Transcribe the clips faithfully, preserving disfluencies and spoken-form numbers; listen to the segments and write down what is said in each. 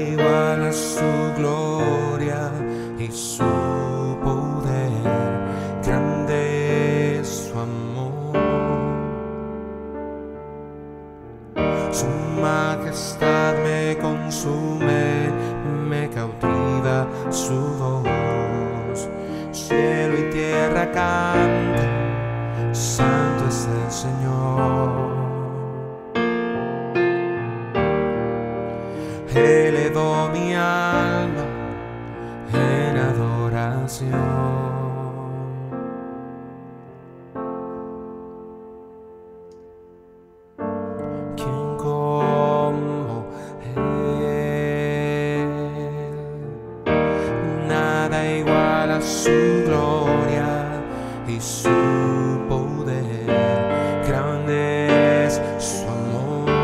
igual a su gloria y su poder, grande es su amor. Su majestad me consume, me cautiva su voz. Cielo y tierra cantan, santo es el Señor. Elevo mi alma en adoración. ¿Quién como Él? Nada igual a su gloria y su poder, grande es su amor.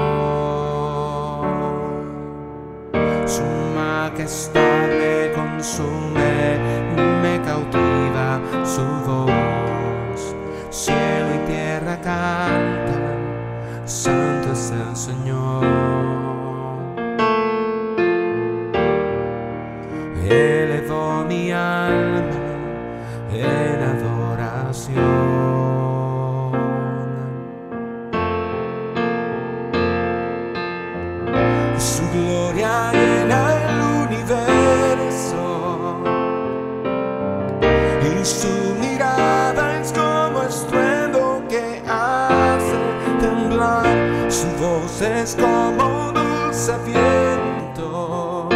Su majestad me consume, me cautiva su voz. Cielo y tierra cantan, santo es el Señor. Elevo mi alma en adoración. Su gloria llena el universo y su mirada es como estruendo que hace temblar. Su voz es como dulce viento.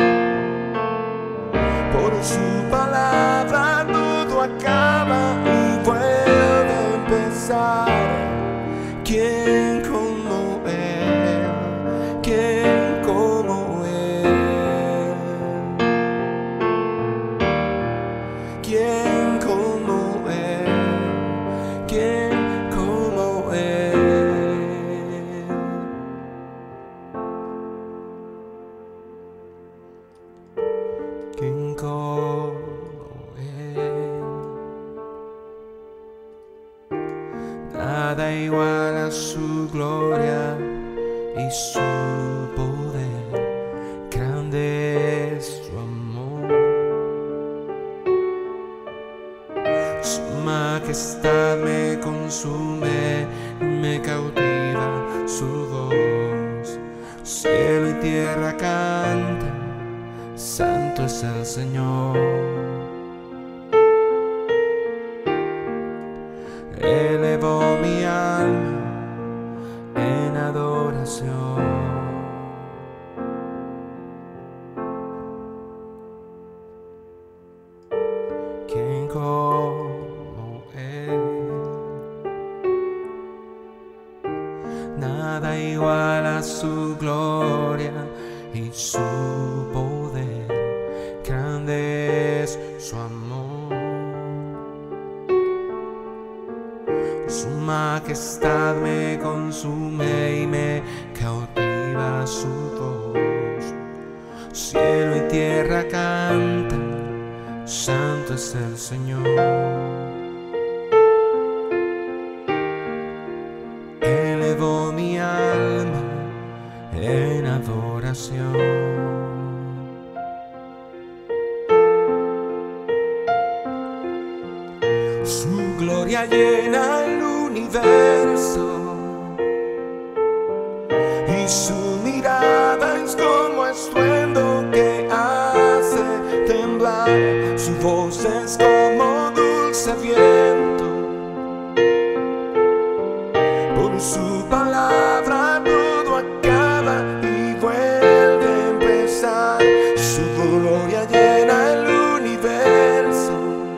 Por su palabra todo acaba y vuelve a empezar. ¿Quién como Él? ¿Quién como Él? ¿Quién como Él? ¿Quién como Él? ¿Quién como Él? Nada igual a su gloria y su poder, grande es su amor. Su majestad me consume, me cautiva su voz. Cielo y tierra cantan, santo es el Señor. Elevo mi alma en adoración. ¿Quién como Él? Nada igual a su gloria y su poder, grande es su amor. Su majestad me consume y me cautiva su voz. Cielo y tierra cantan, santo es el Señor. Elevo mi alma en adoración. Su gloria llena el universo y su mirada es como estruendo que hace temblar. Su voz es como dulce viento. Por su palabra todo acaba y vuelve a empezar. Su gloria llena el universo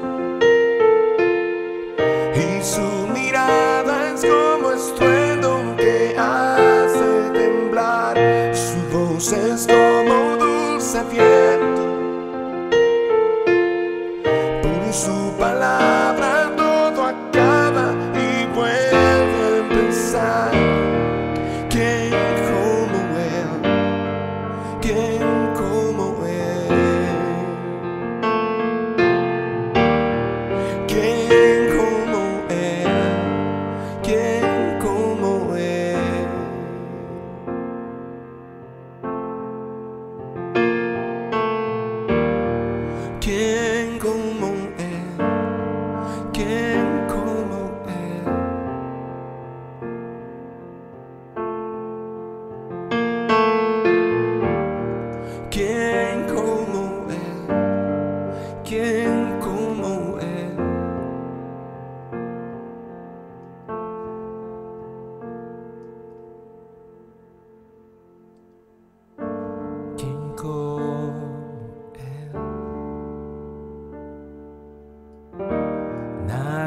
y su mirada es como estruendo que hace temblar. Su voz es como dulce viento. Por su palabra todo acaba y vuelve a empezar. ¿Quién como Él? ¿Quién como Él? ¿Quién como Él? ¿Quién como Él?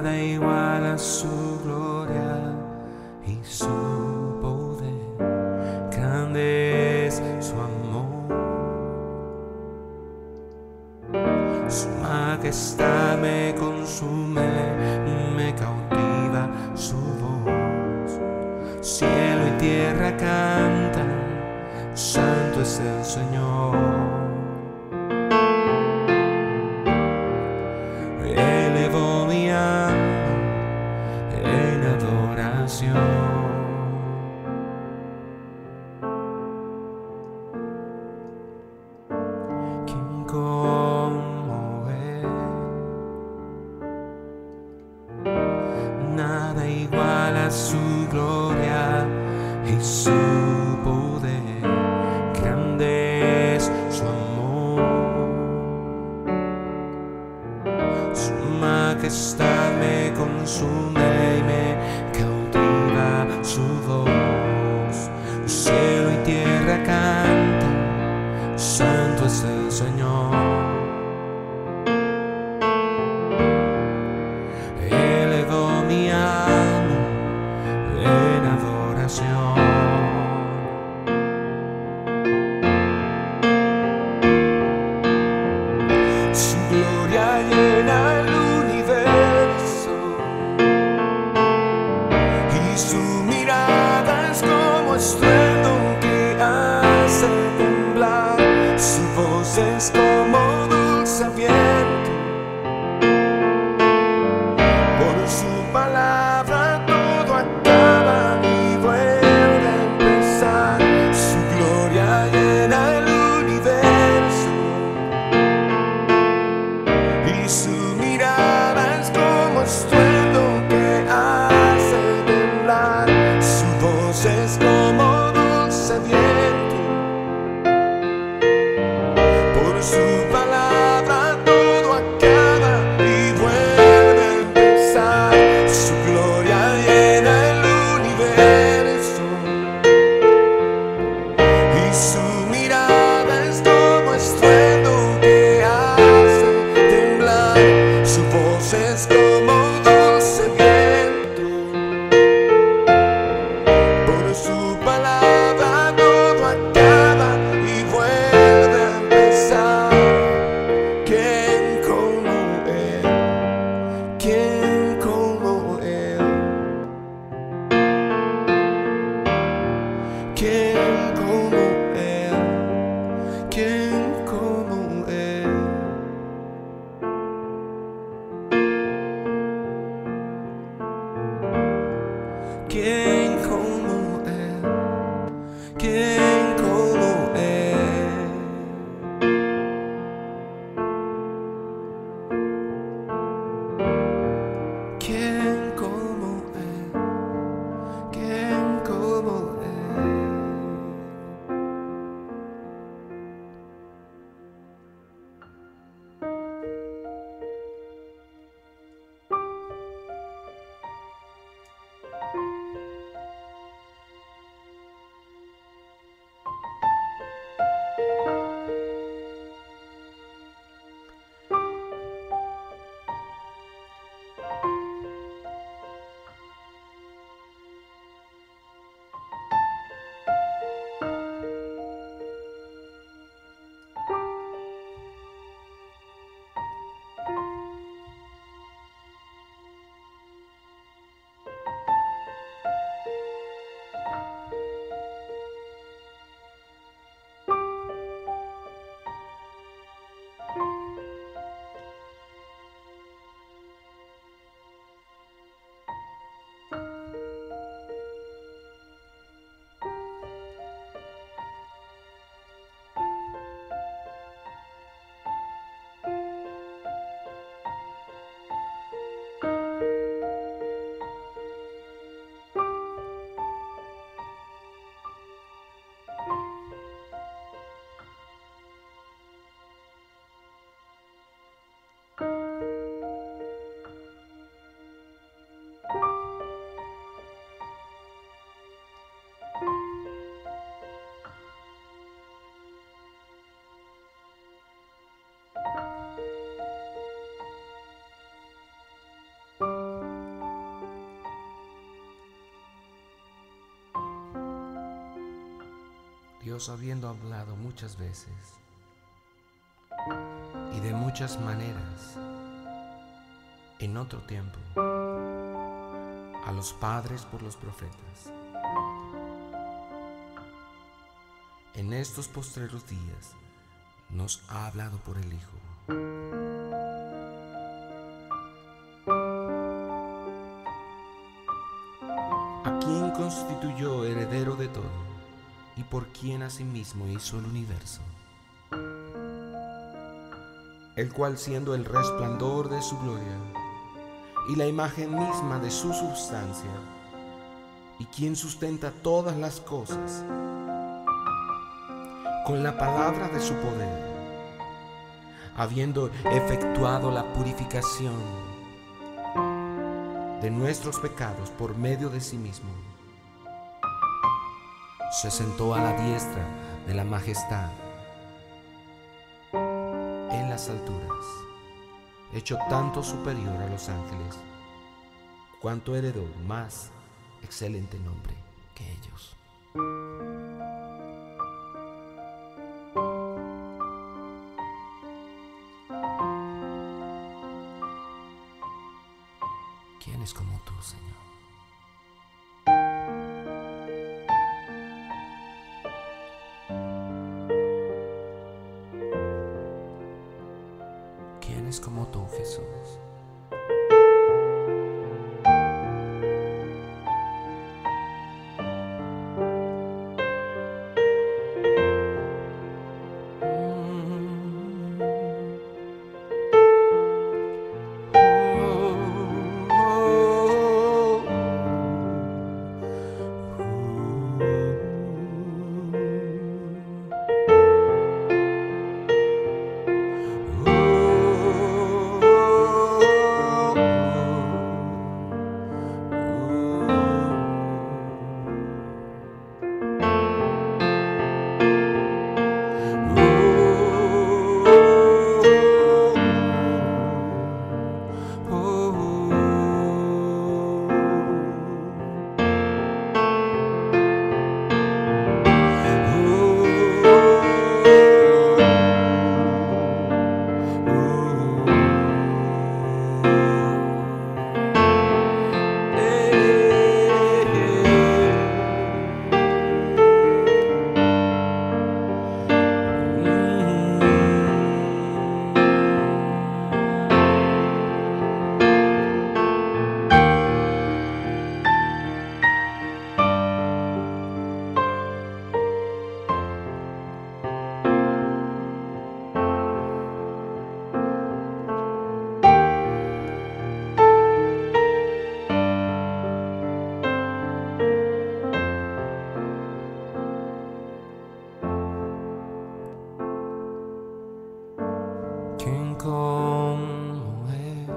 nada igual a su gloria y su poder. Grande es su amor, su majestad me consume, me cautiva su voz. Cielo y tierra cantan, santo es el Señor. Elevo mi alma en adoración. ¿Quién como Él? Nada igual a su gloria y su poder. Grande es su amor, su majestad me consume y me cautiva su voz. Cielo y tierra cantan, santo es el Señor. Elevo mi alma en adoración. Su gloria llena el universo y su mirada es como estruendo que hace temblar. Su voz es como dulce viento, por su palabra todo acaba y vuelve a empezar. Su gloria llena el universo y su mirada es como estruendo que hace temblar. Su voz es como dulce viento, por su palabra todo acaba y vuelve a empezar. Su gloria llena el universo y su mirada es como estruendo que hace temblar. Su voz es como dulce viento, por su palabra todo acaba y vuelve a empezar. ¿Quién como Él? ¿Quién como Él? ¿Quién como Él? ¿Quién como Él? Dios, habiendo hablado muchas veces y de muchas maneras en otro tiempo a los padres por los profetas, en estos postreros días nos ha hablado por el Hijo, a quien constituyó heredero de todo y por quien asimismo hizo el universo, el cual, siendo el resplandor de su gloria y la imagen misma de su substancia, y quien sustenta todas las cosas con la palabra de su poder, habiendo efectuado la purificación de nuestros pecados por medio de sí mismo, se sentó a la diestra de la majestad en las alturas, hecho tanto superior a los ángeles, cuanto heredó más excelente nombre que ellos. ¿Quién es como tú, Señor? ¿Quién es como tú, Jesús? ¿Quién como Él?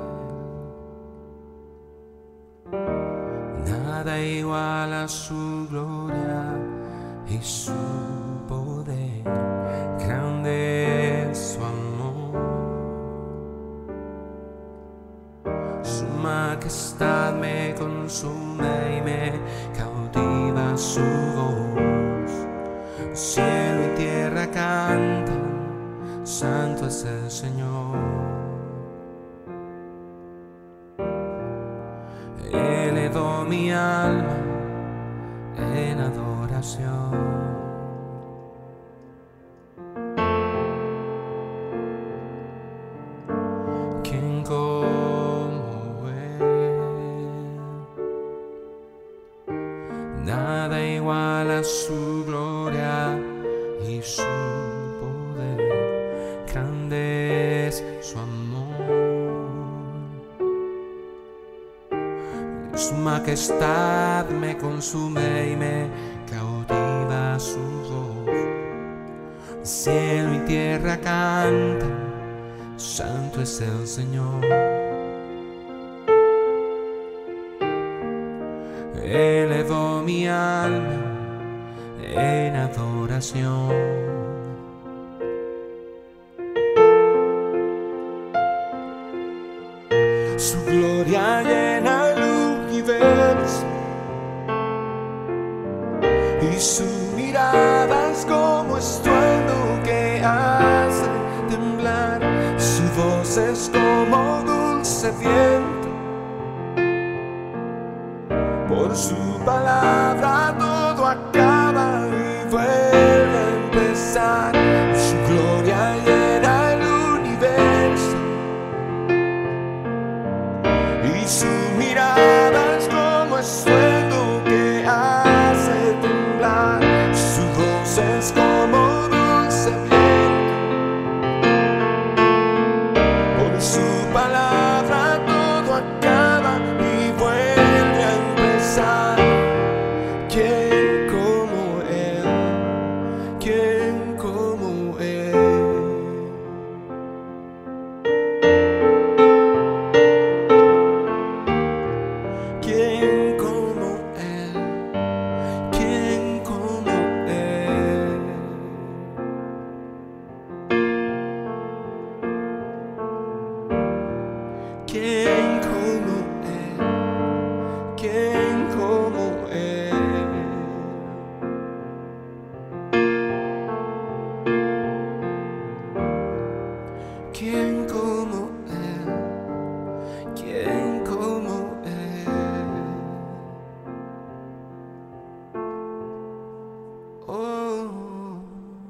Nada igual a su gloria y su poder. Grande es su amor, su majestad me consume y me cautiva su voz. Cielo y tierra cantan, santo es el Señor. Elevo mi alma en adoración. ¿Quién como Él? Nada igual a su gloria y su poder. Grande es su amor, su majestad me consume y me cautiva su voz. Cielo y tierra cantan, santo es el Señor. Elevo mi alma en adoración. Su gloria llena el universo y su mirada es como voz es como dulce viento. Por su palabra todo acaba y vuelve a empezar. Su gloria llena el universo y su mirada es como estruendo que hace temblar. Su voz es como dulce viento. Por su palabra todo acaba y vuelve a empezar. ¿Quién como Él? ¿Quién como Él? ¿Quién como Él? ¿Quién como Él? ¿Quién como Él? ¿Quién como Él? ¿Quién como Él? ¿Quién como Él? Oh,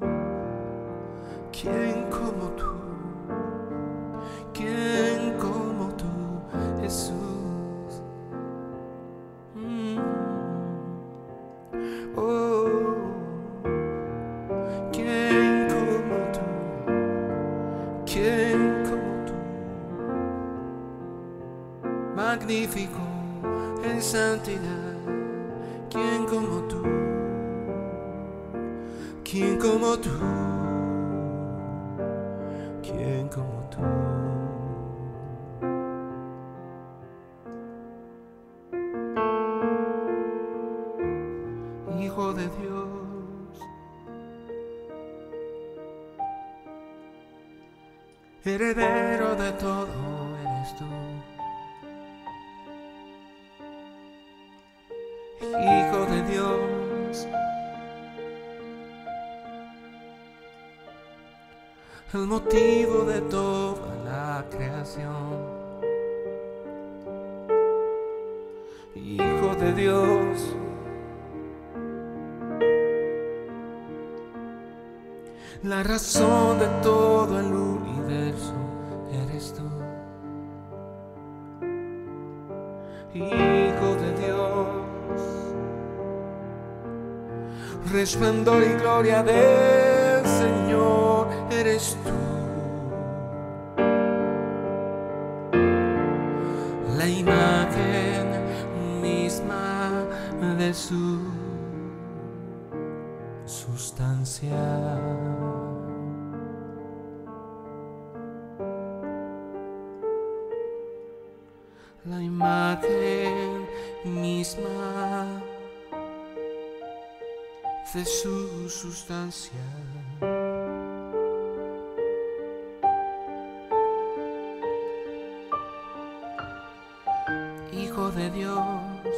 ¿quién como tú? ¿Quién como tú, Jesús? Mm. Oh, ¿quién como tú? ¿Quién como tú? Magnífico en santidad. ¿Quién como tú? ¿Quién como tú? ¿Quién como tú? Hijo de Dios, heredero de todo eres tú. Hijo de Dios, el motivo de toda la creación. Hijo de Dios, la razón de todo el universo eres tú. Hijo de Dios, resplandor y gloria del Señor eres tú. La imagen misma de su sustancia. La imagen misma de su sustancia. Hijo de Dios,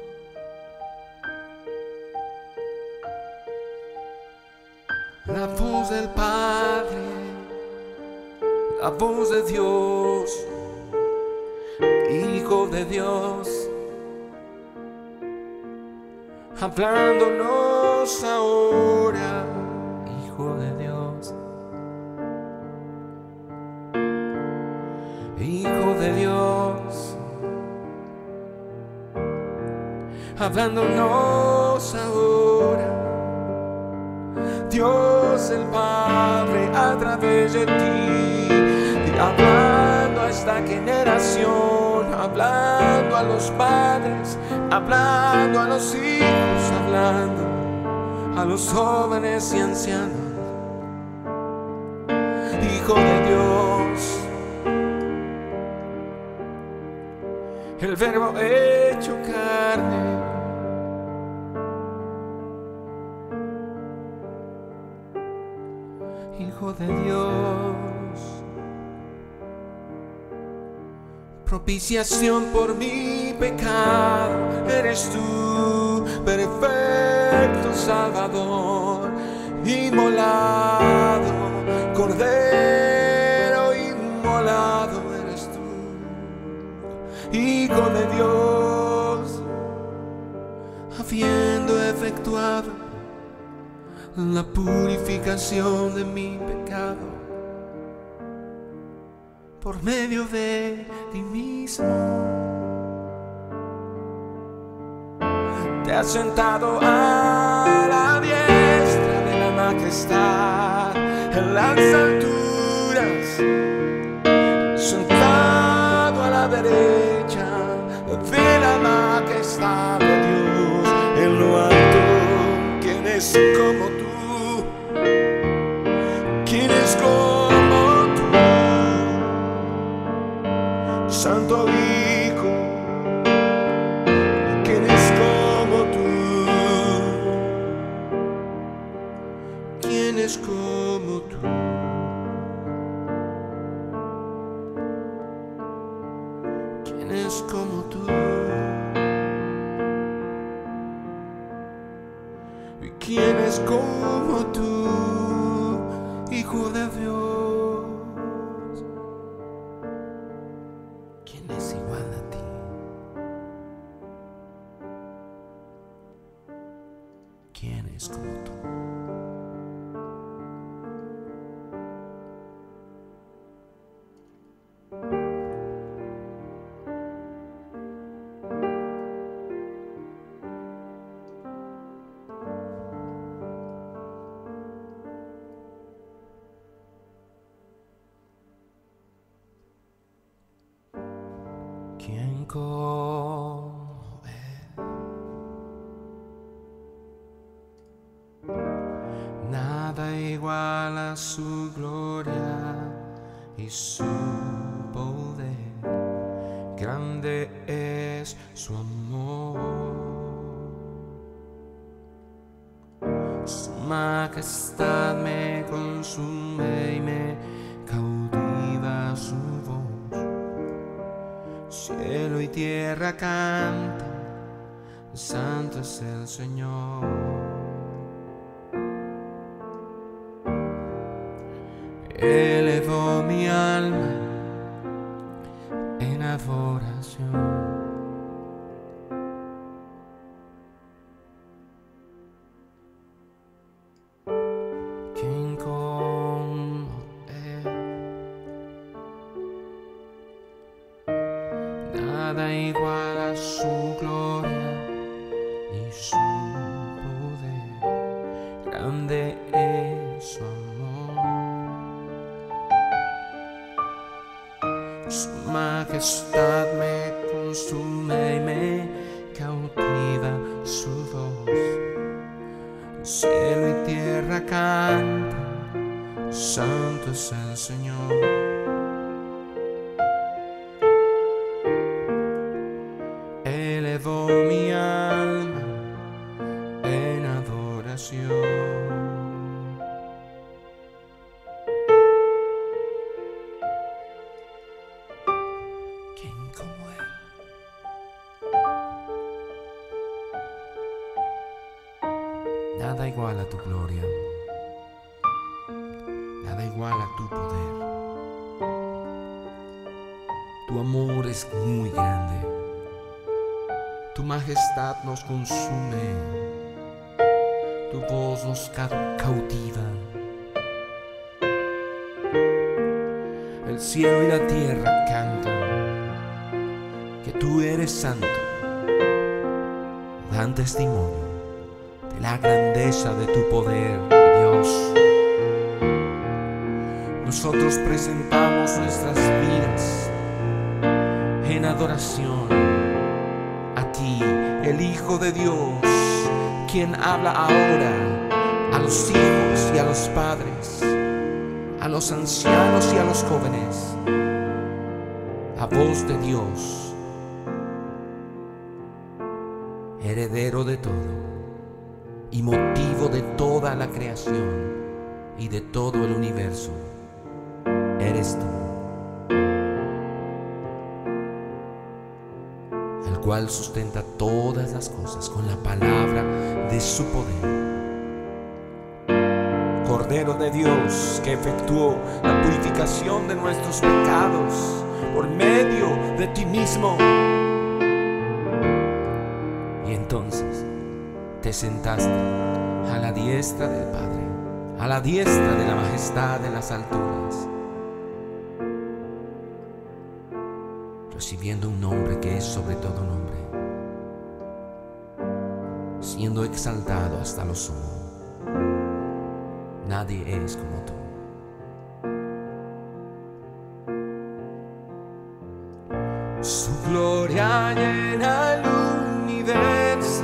la voz del Padre, la voz de Dios. Hijo de Dios, hablándonos ahora. Hijo de Dios, Hijo de Dios, hablándonos ahora. Dios el Padre a través de ti, hablando a esta generación, hablando a los padres, hablando a los hijos, hablando a los jóvenes y ancianos. Hijo de Dios, el Verbo hecho carne. Hijo de Dios, propiciación por mi pecado, eres tú, perfecto Salvador, inmolado, Cordero inmolado. Hijo de Dios, habiendo efectuado la purificación de mi pecado por medio de ti mismo, te has sentado a la diestra de la majestad en las alturas, sentado a la derecha de la majestad de Dios en lo alto. ¿Quién es como tú? ¿Quién es como tú? Santo Hijo, ¿quién es como tú? ¿Quién es como tú? ¿Quién es como tú? ¿Y quién es como tú, Hijo de Dios? ¿Quién es igual a ti? ¿Quién es como tú? ¿Quién como Él? Nada igual a su gloria y su poder. Grande es su amor. Su majestad me consume y me cautiva su voz. Cielo y tierra cantan, santo es el Señor. Elevó mi alma en adoración. ¿Quién como Él? Nada igual a su gloria y su poder. Grande es su amor. Su majestad me consume y me cautiva su voz. Cielo y tierra cantan, santo es el Señor. Elevó mi alma en adoración. ¿Quién como Él? Nada igual a tu gloria, nada igual a tu poder. Tu amor es muy grande. Tu majestad nos consume, tu voz nos cautiva. El cielo y la tierra cantan que tú eres santo, dan testimonio de la grandeza de tu poder, Dios. Nosotros presentamos nuestras vidas en adoración a ti, el Hijo de Dios, quien habla ahora a los hijos y a los padres, a los ancianos y a los jóvenes. La voz de Dios, heredero de todo y motivo de toda la creación y de todo el universo, eres tú, el cual sustenta todas las cosas con la palabra de su poder. Cordero de Dios, que efectuó la purificación de nuestros pecados por medio de ti mismo. Y entonces te sentaste a la diestra del Padre, a la diestra de la majestad de las alturas, recibiendo un nombre que es sobre todo nombre, siendo exaltado hasta lo sumo. Nadie es como tú. Su gloria llena el universo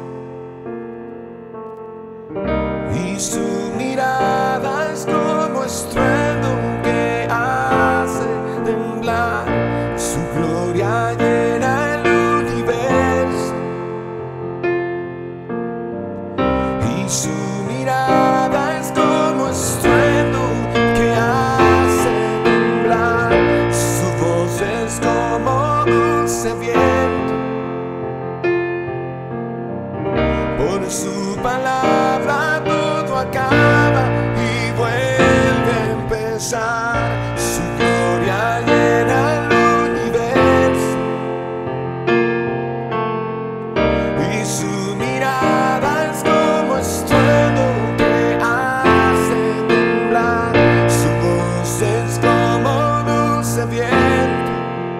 y su mirada es como estruendo que hace temblar. Su gloria llena el universo y su mirada es como estruendo que hace temblar. Su voz es como dulce viento, por su palabra todo acaba y vuelve a empezar. Su gloria llena el universo y su mirada es como estruendo que hace temblar. Su voz es como dulce viento,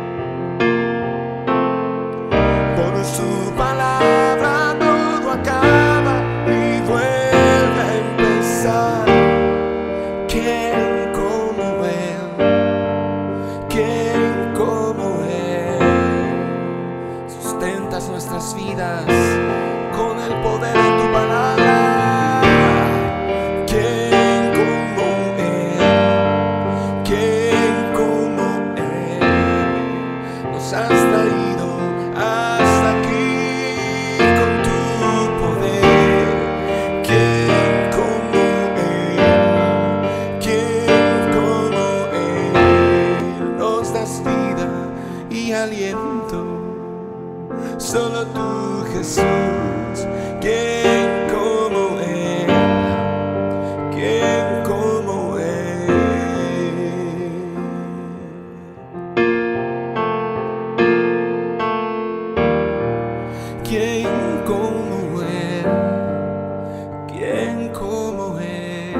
por su palabra todo acaba y vuelve a empezar. ¿Quién como Él? ¿Quién como Él? Sustentas nuestras vidas con el poder de tu palabra. ¿Quién como Él? ¿Quién como Él? Nos has traído hasta aquí con tu poder. ¿Quién como Él? ¿Quién como Él? Nos das vida y aliento. Solo tú, Jesús. ¿Quién como Él? ¿Quién como Él? ¿Quién como Él? ¿Quién como Él?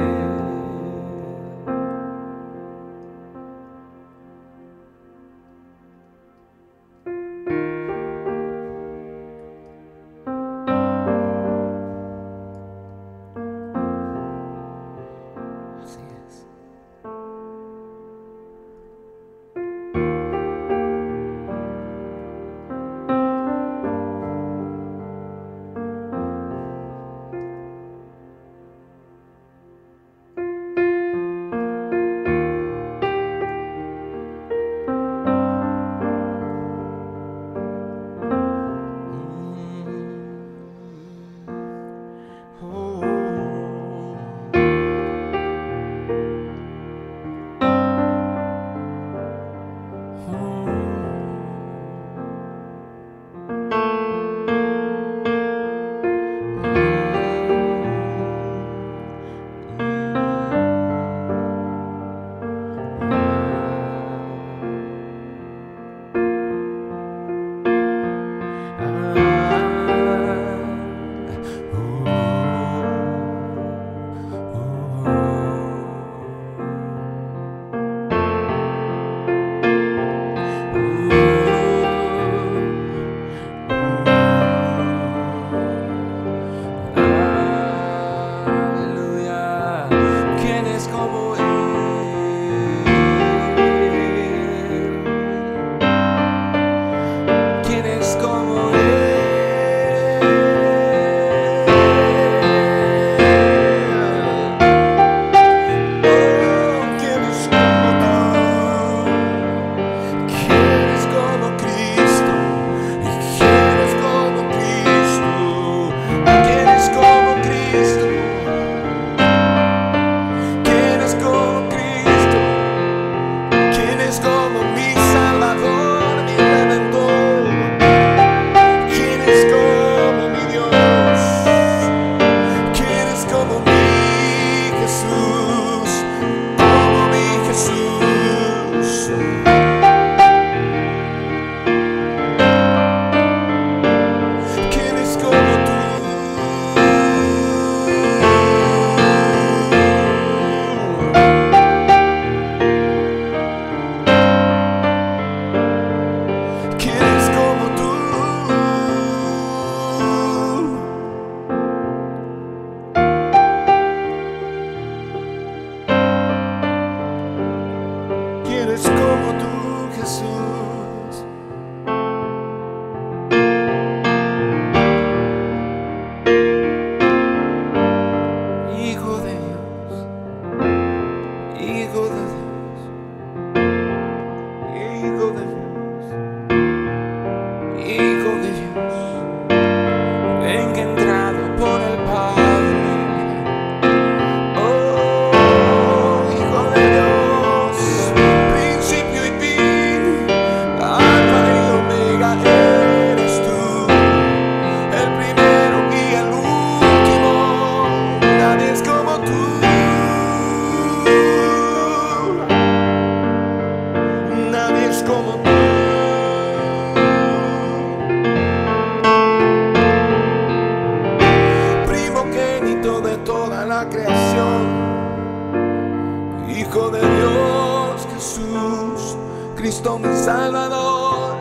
Cristo mi Salvador.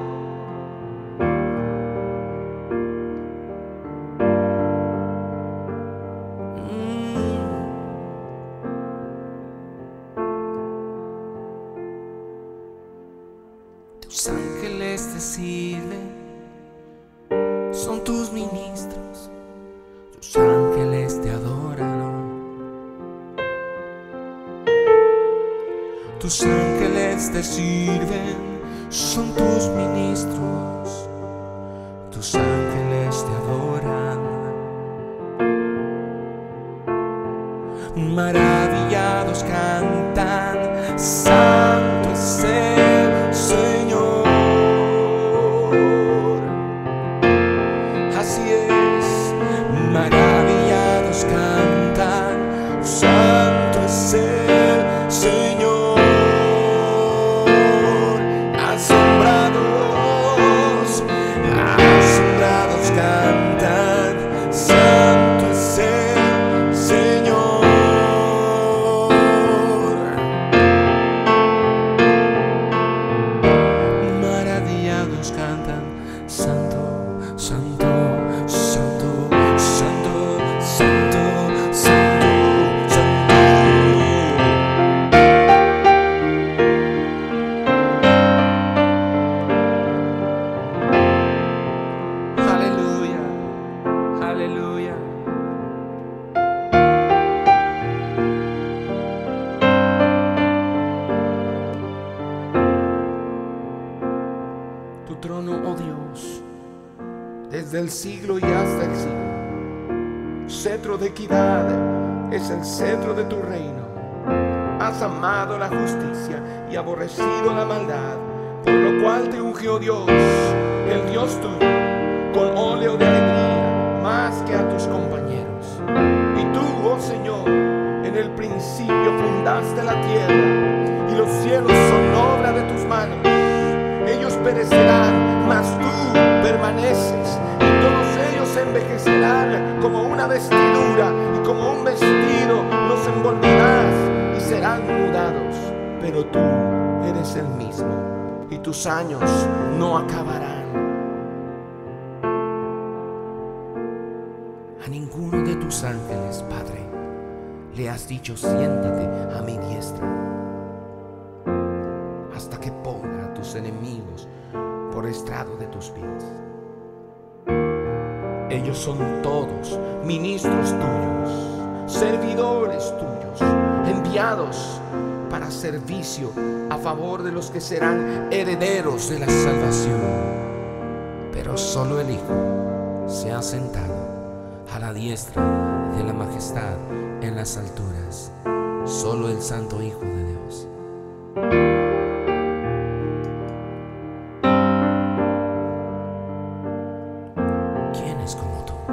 Tus ángeles te sirven, son tus ministros, tus ángeles te adoran. Tus ángeles te sirven, son tus ministros, tus ángeles te adoran. Maravillados cantan, santo es el Señor. Así es, maravillados cantan, santo es el Señor. Asombrados, asombrados cantan, santo es el Señor. Maravillados cantan, santo, santo, santo, santo, santo, santo, santo. Aleluya, aleluya. Tu trono, oh Dios, desde el siglo y hasta el siglo. Cetro de equidad es el cetro de tu reino. Has amado la justicia y aborrecido la maldad, por lo cual te ungió Dios, el Dios tuyo, con óleo de alegría, más que a tus compañeros. Y tú, oh Señor, en el principio fundaste la tierra, y los cielos son obra de tus manos. Ellos perecerán, mas tú permaneces, y todos ellos envejecerán como una vestidura, y como un vestido los envolverás y serán mudados. Pero tú eres el mismo, y tus años no acabarán. A ninguno de tus ángeles, Padre, le has dicho: siéntate a mi diestra, hasta que ponga a tus enemigos por estrado de tus pies. Ellos son todos ministros tuyos, servidores tuyos, enviados para servicio a favor de los que serán herederos de la salvación. Pero solo el Hijo se ha sentado a la diestra de la majestad en las alturas, solo el Santo Hijo de Dios. ¿Quién es como tú?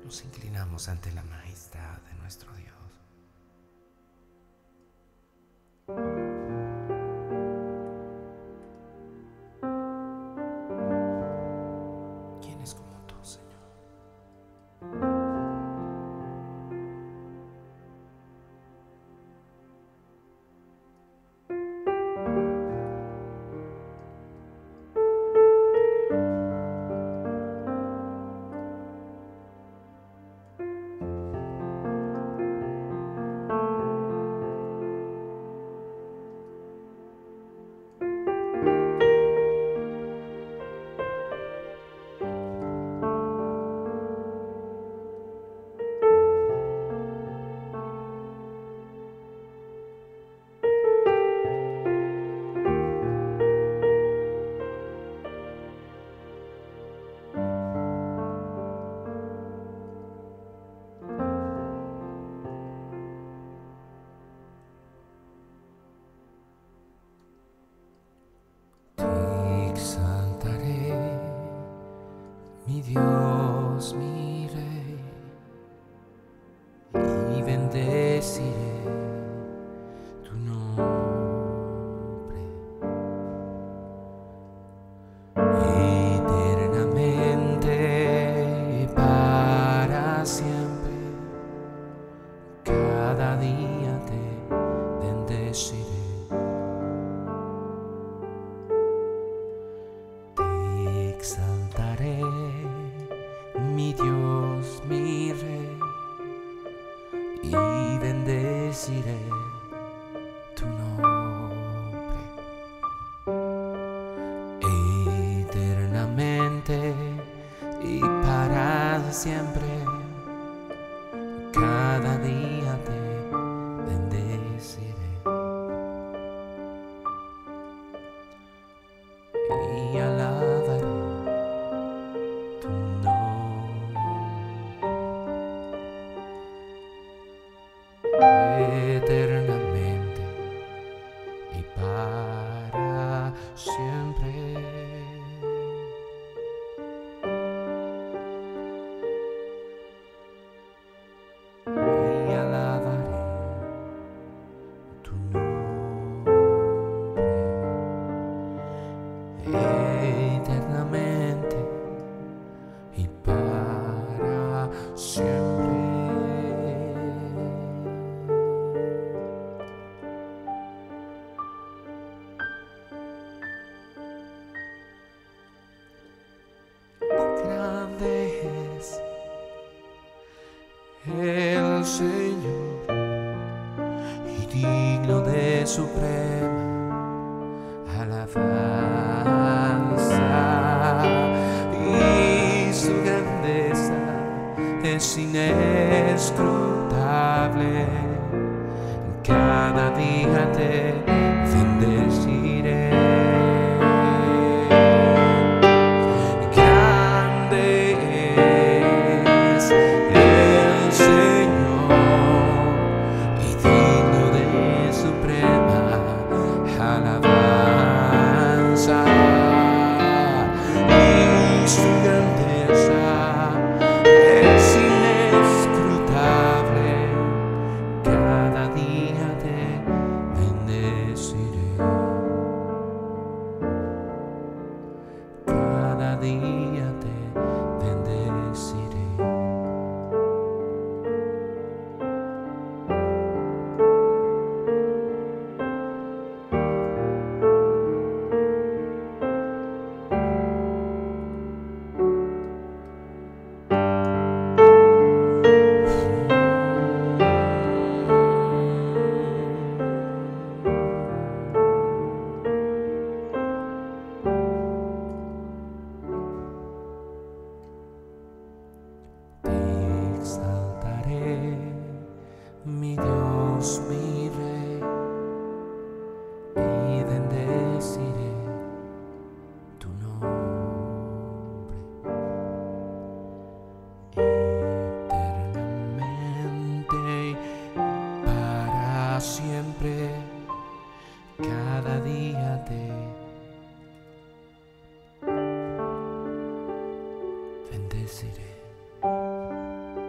nos inclinamos ante la majestad de nuestro Dios. ¿Quién es como tú, Señor? Mi Dios, mi Rey, y bendeciré tu nombre eternamente, para siempre. Cada día te bendeciré. Te exaltaré, mi Dios, mi Rey, y bendeciré tu nombre eternamente y para siempre. Cada día te bendeciré y alabaré tu nombre eternamente y para siempre. Y alabaré tu nombre eternamente y para siempre. Grande es el Señor y digno de suprema alabanza, y su grandeza es inescrutable. Cada día te bendeciré. Cada día te bendeciré. Mi Dios, mi Rey, y bendeciré tu nombre eternamente para siempre. Cada día te bendeciré.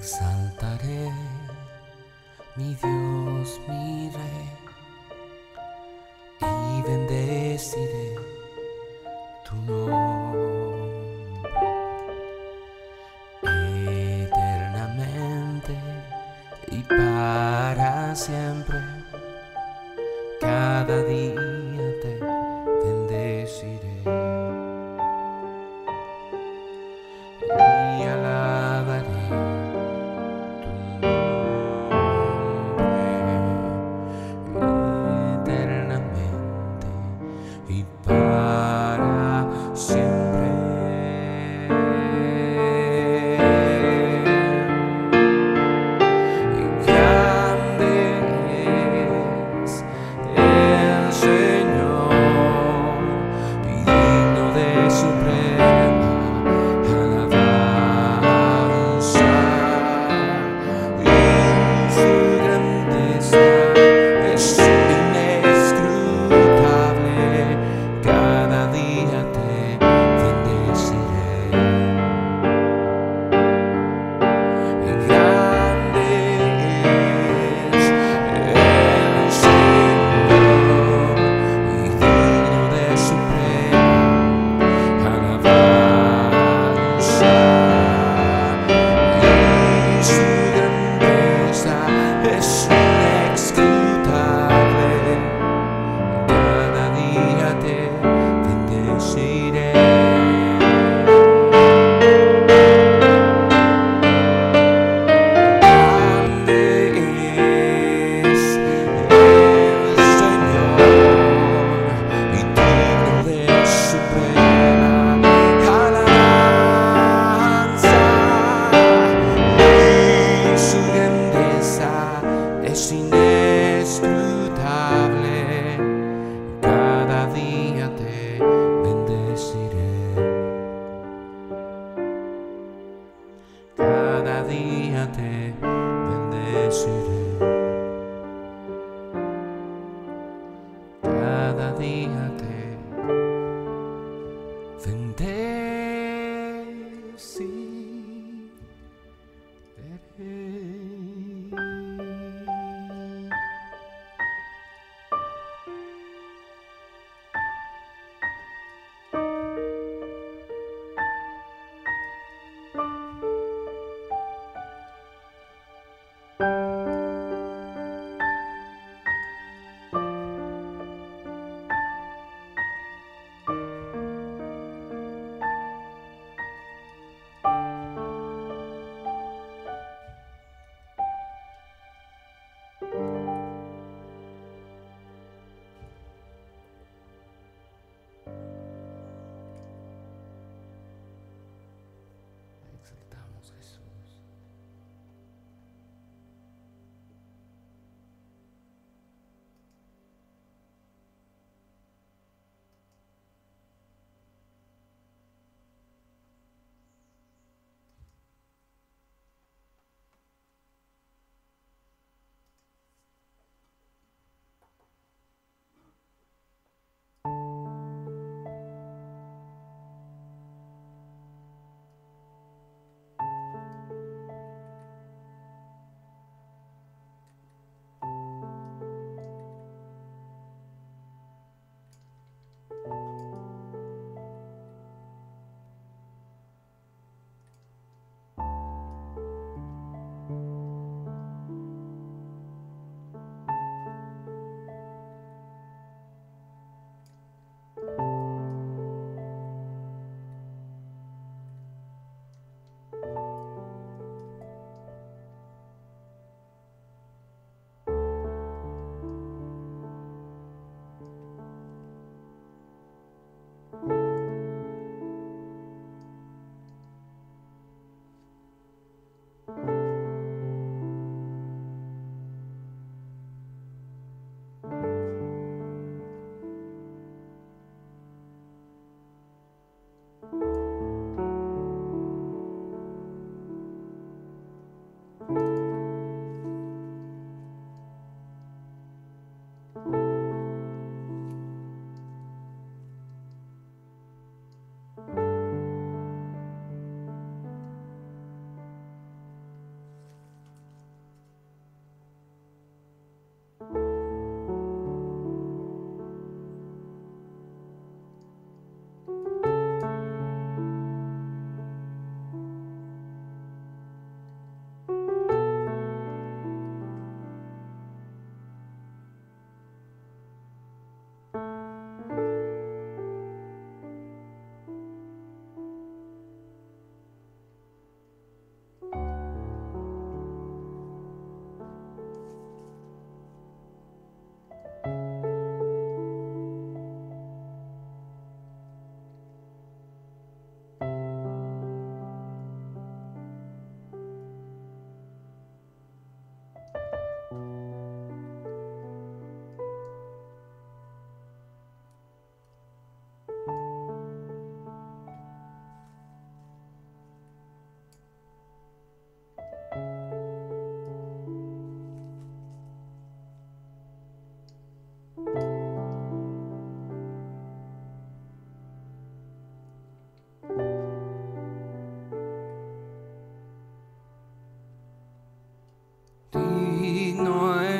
exaltaré, mi Dios, mi Rey, y bendeciré tu nombre eternamente y para siempre. Cada día te bendeciré y alabaré tu nombre eternamente y para siempre. Y grande es el Señor y digno de suprema alabanza, y su grandeza es inescrutable. Cada día te bendeciré. Y grande es el Señor y digno de suprema alabanza, y su grandeza es inescrutable. Cada día te bendeciré. Grande es el Señor y digno de suprema alabanza, y su grandeza es inescrutable. Cada día te bendeciré. Cada día te bendeciré. Cada día te bendeciré.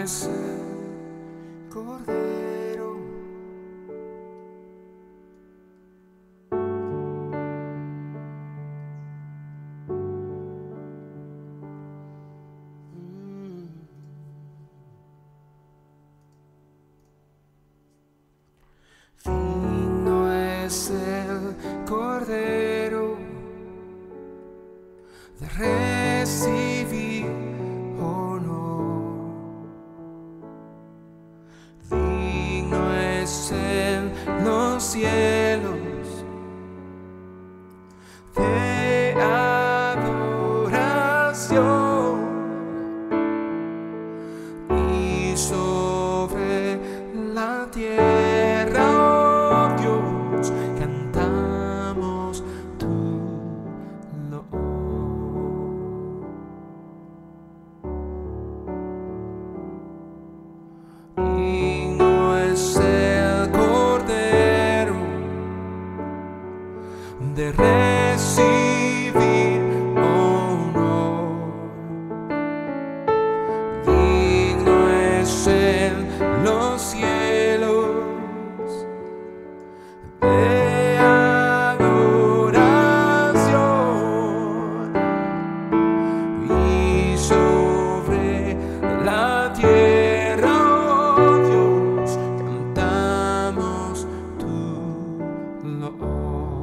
es el Cordero. Mm. Digno es el Cordero de recibir honor. Digno es en los cielos de adoración, y sobre la tierra, oh Dios, cantamos tu loor. Digno es el Cordero de recibir honor. Digno es en los cielos de adoración, y sobre la tierra, oh Dios, cantamos tu loor.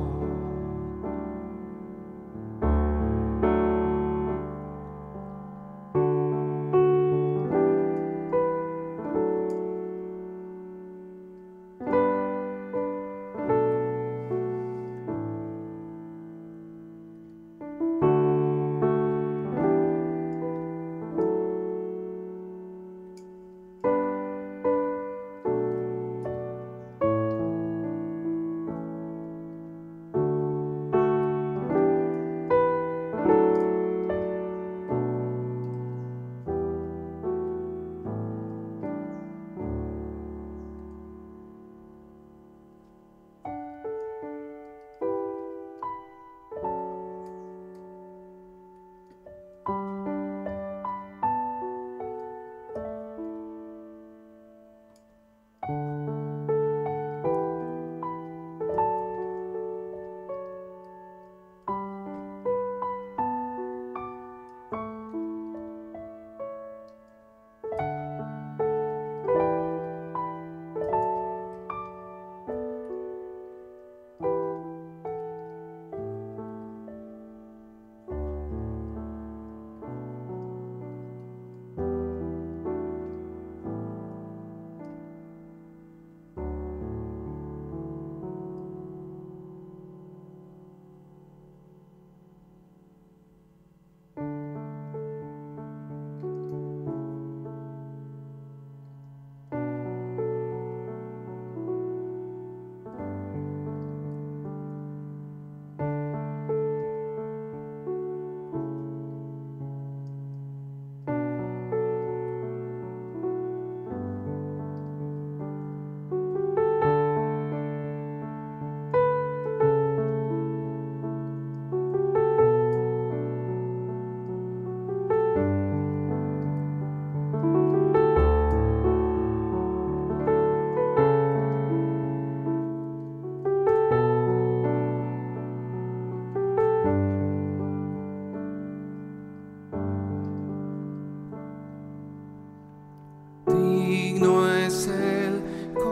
Digno es el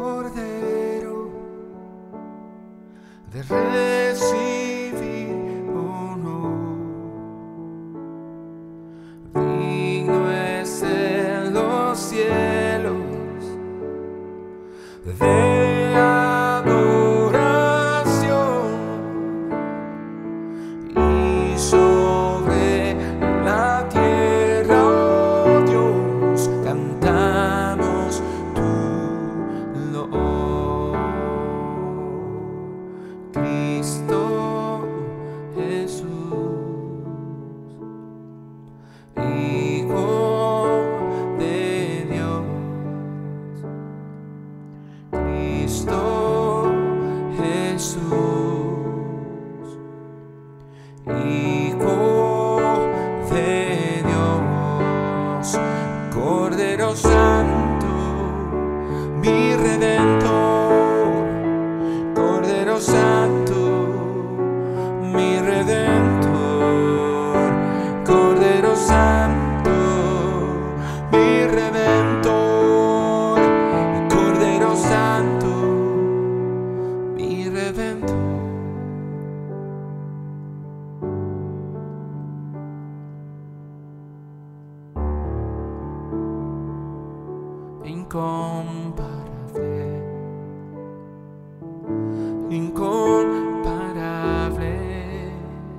Cordero de recibir honor. Digno es en los cielos de adoración, y sobre la tierra, oh Dios, cantamos tu loor. Cristo Jesús, Hijo de Dios. Cristo Jesús, Hijo de Dios. Cordero Santo, incomparable, incomparable.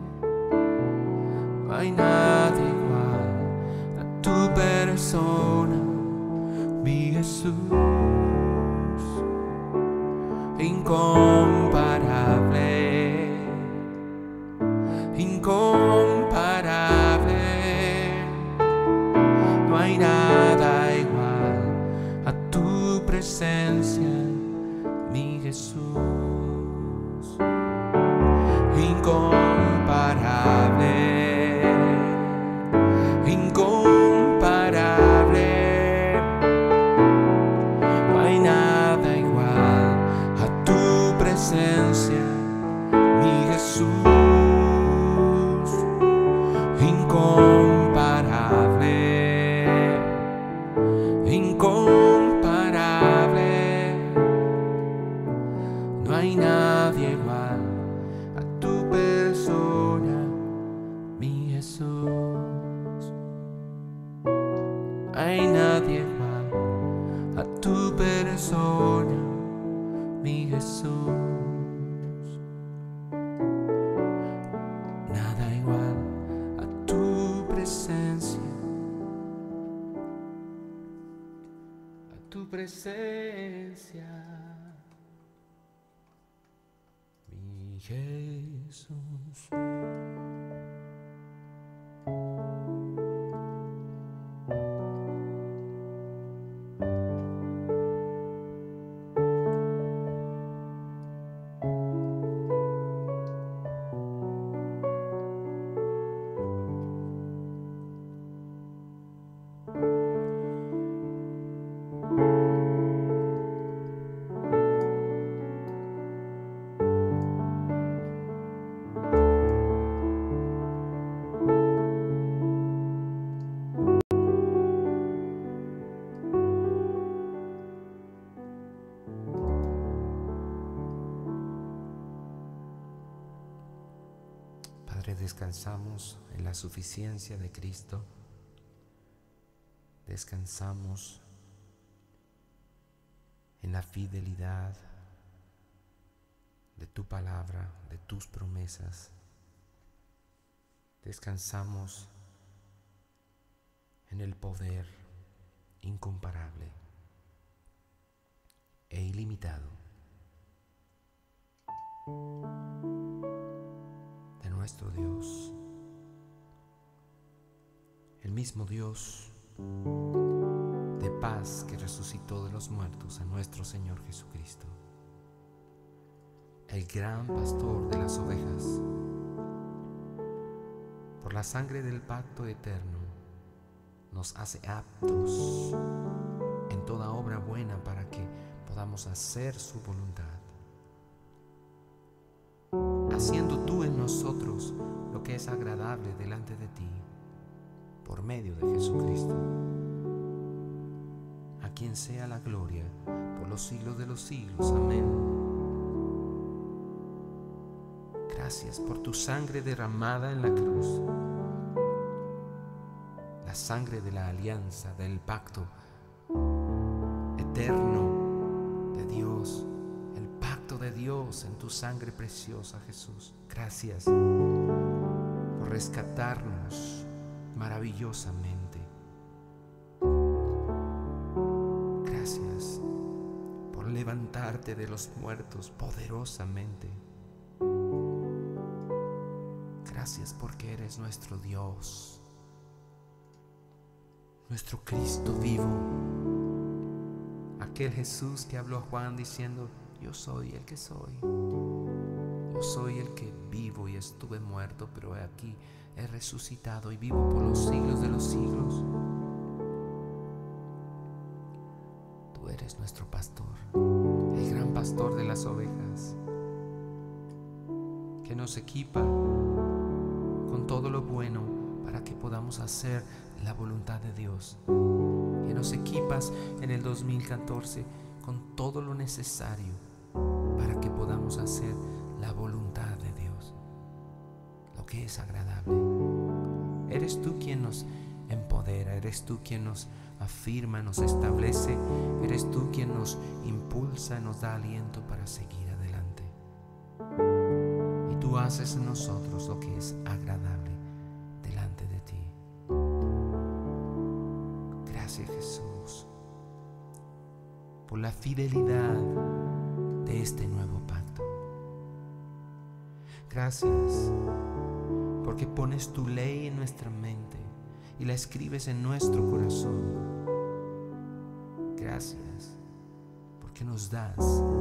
No hay nada igual a tu persona, mi Jesús. Incomparable, incomparable. No hay nada igual a tu presencia, mi Jesús. Incomparable, incomparable. No hay nada igual a tu presencia, mi Jesús. Incomparable, incomparable. No hay nadie igual a tu persona, mi Jesús. Hay nadie igual a tu persona, mi Jesús. Nada igual a tu presencia, a tu presencia, mi Jesús. Padre, descansamos en la suficiencia de Cristo. Descansamos en la fidelidad de tu palabra, de tus promesas. Descansamos en el poder incomparable e ilimitado de nuestro Dios, el mismo Dios de paz que resucitó de los muertos a nuestro Señor Jesucristo, el gran pastor de las ovejas. Por la sangre del pacto eterno nos hace aptos en toda obra buena para que podamos hacer su voluntad, haciendo tú en nosotros lo que es agradable delante de ti, por medio de Jesucristo, a quien sea la gloria por los siglos de los siglos. Amén. Gracias por tu sangre derramada en la cruz, la sangre de la alianza, del pacto eterno de Dios, el pacto de Dios en tu sangre preciosa, Jesús. Gracias por rescatarnos maravillosamente. Gracias por levantarte de los muertos poderosamente. Gracias porque eres nuestro Dios, nuestro Cristo vivo, aquel Jesús que habló a Juan diciendo: yo soy el que soy, yo soy el que vivo y estuve muerto, pero aquí he resucitado y vivo por los siglos de los siglos. Tú eres nuestro pastor, el gran pastor de las ovejas, que nos equipa con todo lo bueno para que podamos hacer la voluntad de Dios, que nos equipas en el dos mil catorce con todo lo necesario para que podamos hacer la voluntad de Dios, lo que es agradable. Eres tú quien nos empodera, eres tú quien nos afirma, nos establece. Eres tú quien nos impulsa, nos da aliento para seguir adelante. Y tú haces en nosotros lo que es agradable delante de ti. Gracias, Jesús, por la fidelidad de este nuevo pacto. Gracias porque pones tu ley en nuestra mente y la escribes en nuestro corazón. Gracias porque nos das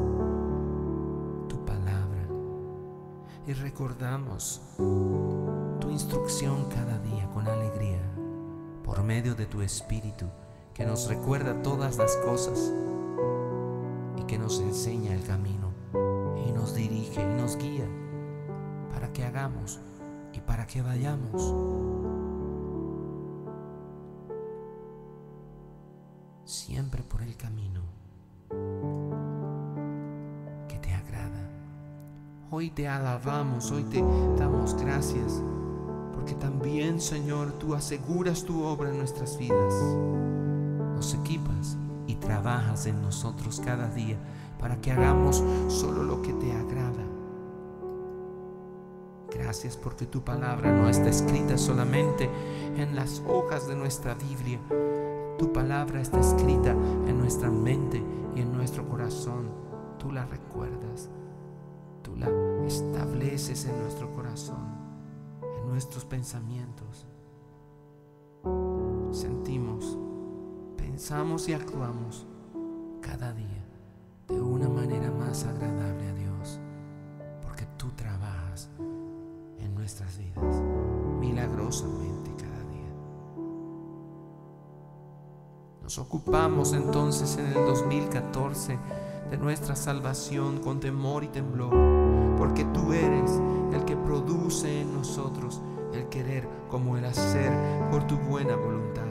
tu palabra y recordamos tu instrucción cada día con alegría por medio de tu Espíritu, que nos recuerda todas las cosas y que nos enseña el camino y nos dirige y nos guía para que hagamos y para que vayamos. Siempre por el camino que te agrada. Hoy te alabamos, hoy te damos gracias, porque también, Señor, tú aseguras tu obra en nuestras vidas. Nos equipas y trabajas en nosotros cada día para que hagamos solo lo que te agrada. Gracias porque tu palabra no está escrita solamente en las hojas de nuestra Biblia. Tu palabra está escrita en nuestra mente y en nuestro corazón. Tú la recuerdas, tú la estableces en nuestro corazón, en nuestros pensamientos. Sentimos, pensamos y actuamos cada día de una manera más agradable a Dios, porque tú trabajas en nuestras vidas milagrosamente cada día. Nos ocupamos entonces en el dos mil catorce de nuestra salvación con temor y temblor, porque tú eres el que produce en nosotros el querer como el hacer por tu buena voluntad.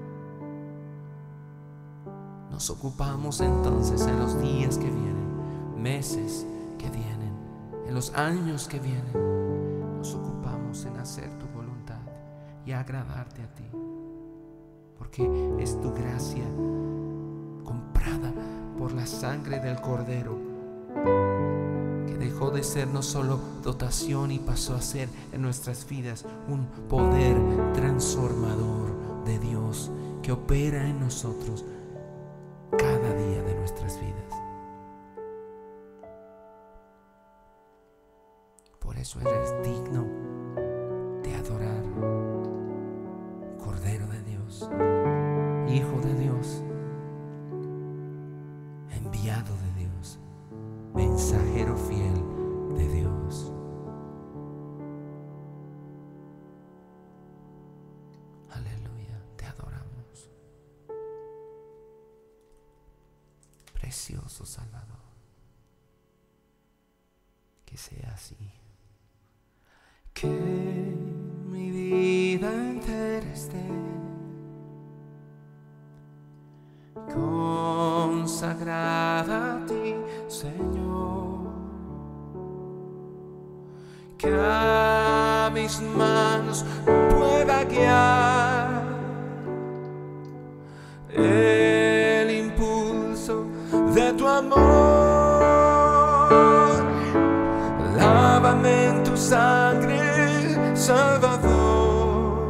Nos ocupamos entonces en los días que vienen, meses que vienen, en los años que vienen. Nos ocupamos en hacer tu voluntad y agradarte a ti, porque es tu gracia comprada por la sangre del Cordero, que dejó de ser no solo dotación y pasó a ser en nuestras vidas un poder transformador de Dios que opera en nosotros cada día de nuestras vidas. Por eso eres digno de adorar, Cordero de Dios, Hijo de Dios, enviado de Dios, mensajero fiel de Dios. Aleluya, te adoramos, precioso Salvador. Que sea así. Que mi vida entera esté consagrada a ti, Señor. Que a mis manos pueda guiar el impulso de tu amor. Lávame en tu sangre, Salvador.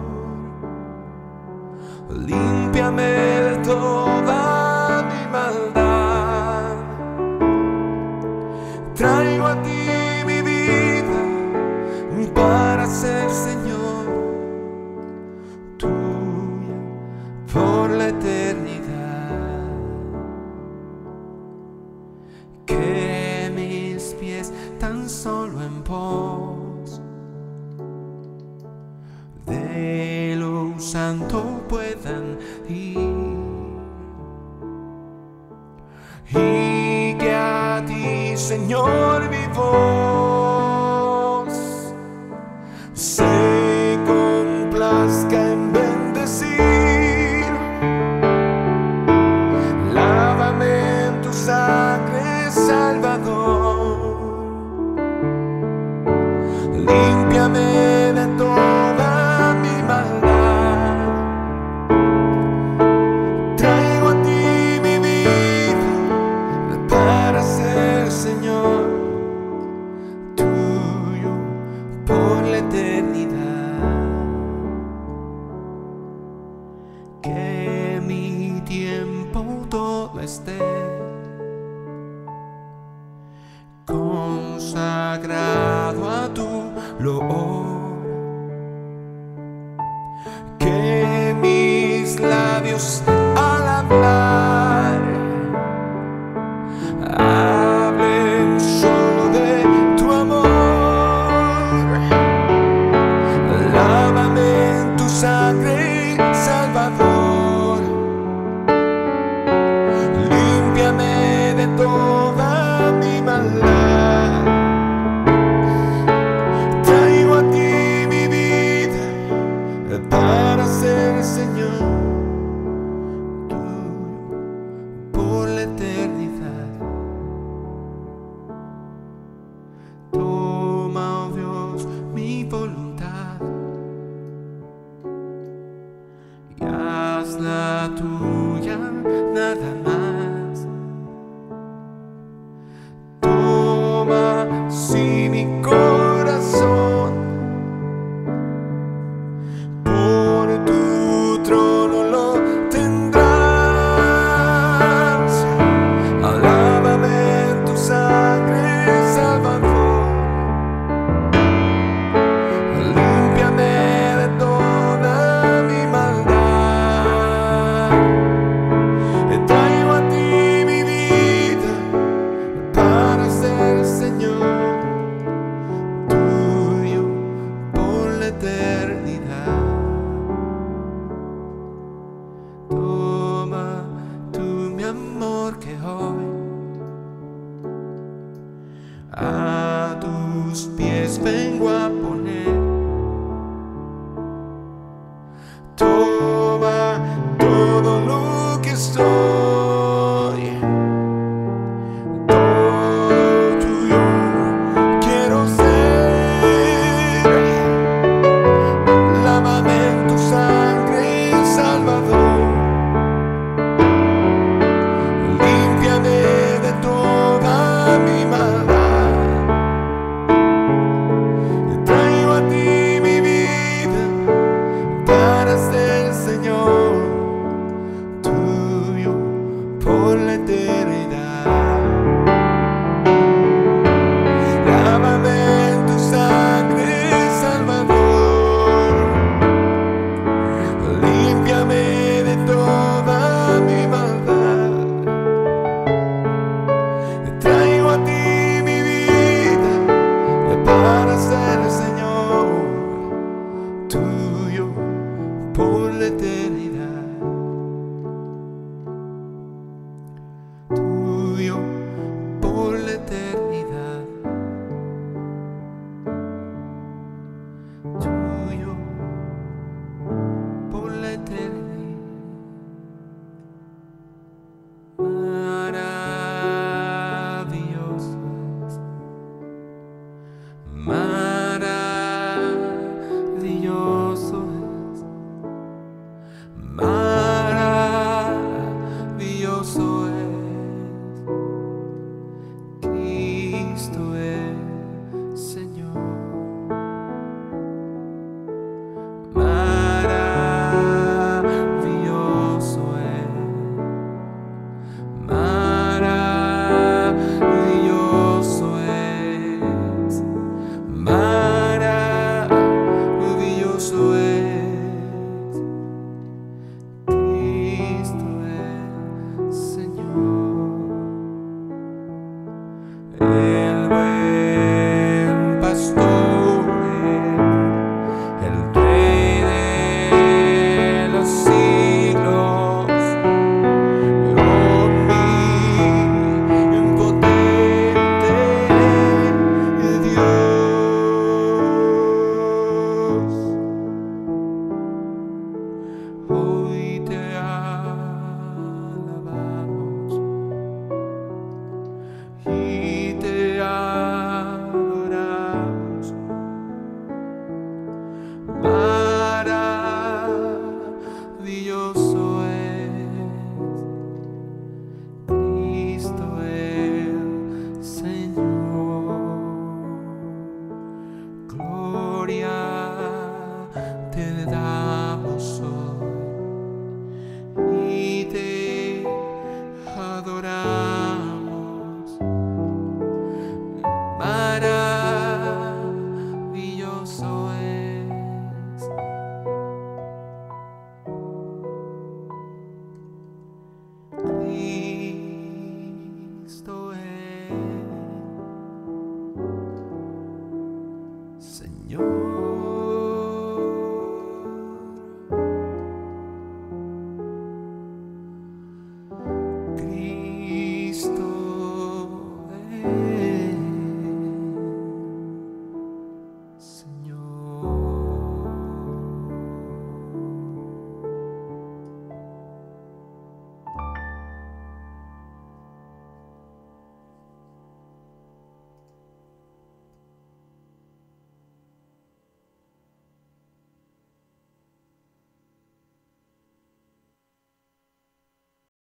Límpiame de toda mi maldad. Traigo a ti mi vida para ser, Señor, tuya por la eternidad. Que mis pies tan solo en pos de lo santo puedan ir, y que a ti, Señor, mi voz se complazca en bendecir. Lávame en tu sangre, Salvador. Límpiame de toda mi maldad. que mi tiempo todo esté consagrado a tu loor, que mis labios al hablar hablen solo de tu amor. Lávame en tu sangre, Salvador, límpiame de toda mi maldad. Traigo a ti mi vida para ser Señor tuyo por la eternidad. Toma, oh Dios, mi voluntad y hazla tuya nada más.